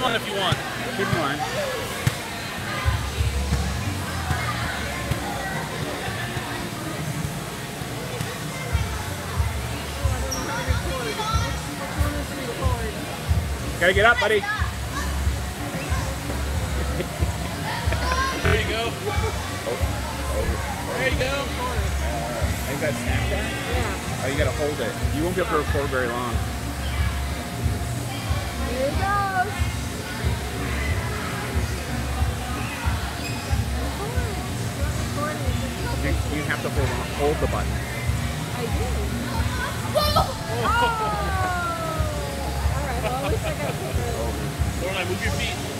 one if you want. Keep in line. Gotta get up, buddy. There you go. There you go. Is that Snapchat? Yeah. Oh, you gotta hold it. You won't be able to record very long. Here it goes. You have to hold the button. I do. Oh! Alright, well at least I got it. Lorelai, move your feet.